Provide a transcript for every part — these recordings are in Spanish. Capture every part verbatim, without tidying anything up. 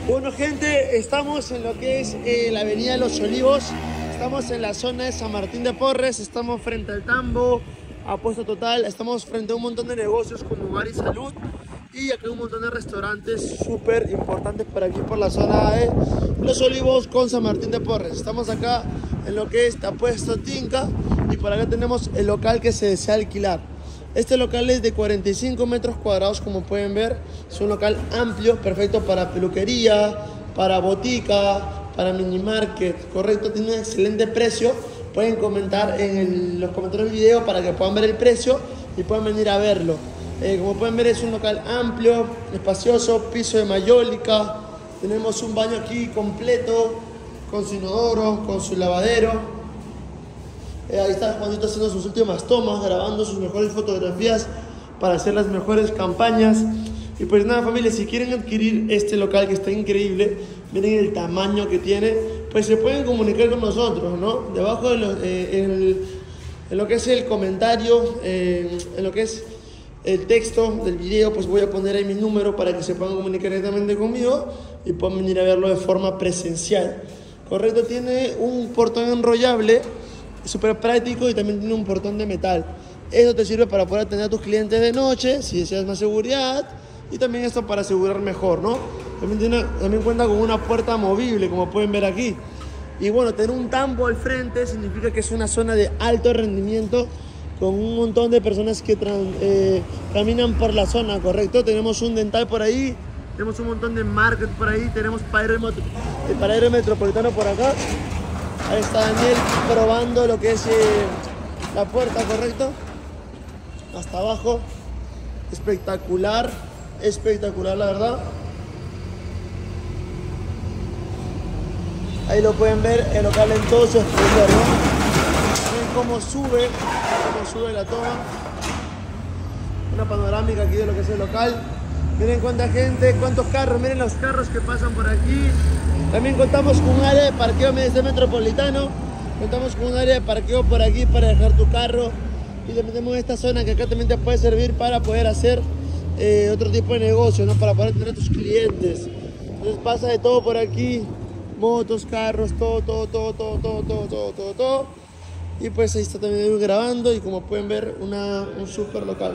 Bueno, gente, estamos en lo que es eh, la avenida de los Olivos. Estamos en la zona de San Martín de Porres. Estamos frente al Tambo, Apuesta Total. Estamos frente a un montón de negocios como Hogar y Salud. Y acá hay un montón de restaurantes súper importantes por aquí, por la zona de Los Olivos con San Martín de Porres. Estamos acá en lo que es Apuesta Tinca. Y por acá tenemos el local que se desea alquilar. Este local es de cuarenta y cinco metros cuadrados, como pueden ver. Es un local amplio, perfecto para peluquería, para botica, para mini market, correcto. Tiene un excelente precio. Pueden comentar en el, los comentarios del video para que puedan ver el precio y puedan venir a verlo. Eh, como pueden ver, es un local amplio, espacioso, piso de mayólica. Tenemos un baño aquí completo, con su inodoro, con su lavadero. Eh, ahí está Juanito haciendo sus últimas tomas, grabando sus mejores fotografías para hacer las mejores campañas. Y pues nada, familia, si quieren adquirir este local que está increíble, miren el tamaño que tiene, pues se pueden comunicar con nosotros, ¿no? Debajo de lo, eh, en, el, en lo que es el comentario, eh, en lo que es el texto del video, pues voy a poner ahí mi número para que se puedan comunicar directamente conmigo y puedan venir a verlo de forma presencial. Correcto, tiene un portón enrollable, súper práctico, y también tiene un portón de metal. Eso te sirve para poder atender a tus clientes de noche, si deseas más seguridad, y también esto para asegurar mejor, ¿no? También, tiene, también cuenta con una puerta movible, como pueden ver aquí. Y bueno, tener un tambo al frente significa que es una zona de alto rendimiento, con un montón de personas que eh, caminan por la zona, ¿correcto? Tenemos un dental por ahí, tenemos un montón de market por ahí, tenemos paradero, el paradero metropolitano por acá. Ahí está Daniel probando lo que es eh, la puerta, ¿correcto? Hasta abajo. Espectacular, espectacular, la verdad. Ahí lo pueden ver, el local en todo su esplendor, ¿no? Ven cómo sube, cómo sube la toma. Una panorámica aquí de lo que es el local. Miren cuánta gente, cuántos carros, miren los carros que pasan por aquí. También contamos con un área de parqueo mediante metropolitano. Contamos con un área de parqueo por aquí para dejar tu carro. Y también tenemos esta zona que acá también te puede servir para poder hacer eh, otro tipo de negocio, ¿no? Para poder tener a tus clientes. Entonces pasa de todo por aquí. Motos, carros, todo, todo, todo, todo, todo, todo, todo, todo, todo. Y pues ahí está también grabando. Y como pueden ver, una, un súper local.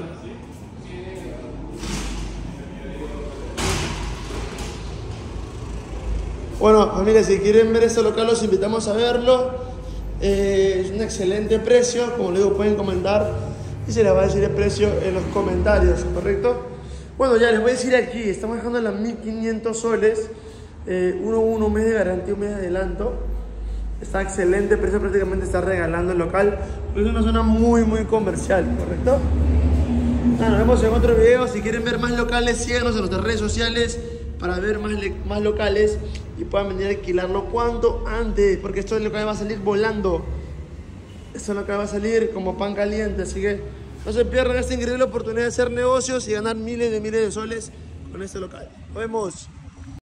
Bueno, familia, si quieren ver este local, los invitamos a verlo. Eh, es un excelente precio, como les digo, pueden comentar y se les va a decir el precio en los comentarios, ¿correcto? Bueno, ya les voy a decir aquí, estamos dejando las mil quinientos soles, eh, uno, uno, un mes de garantía, un mes de adelanto. Está excelente precio, prácticamente está regalando el local. Es una zona muy, muy comercial, ¿correcto? Ah, nos vemos en otro video. Si quieren ver más locales, síganos en nuestras redes sociales para ver más, más locales y puedan venir a alquilarlo cuanto antes, porque esto es lo que va a salir volando. Esto es lo que va a salir como pan caliente, así que no se pierdan esta increíble oportunidad de hacer negocios y ganar miles de miles de soles con este local. Nos vemos.